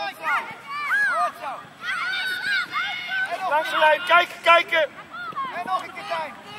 Langs de lijn, kijken, kijken! En nog een keer, Tijn.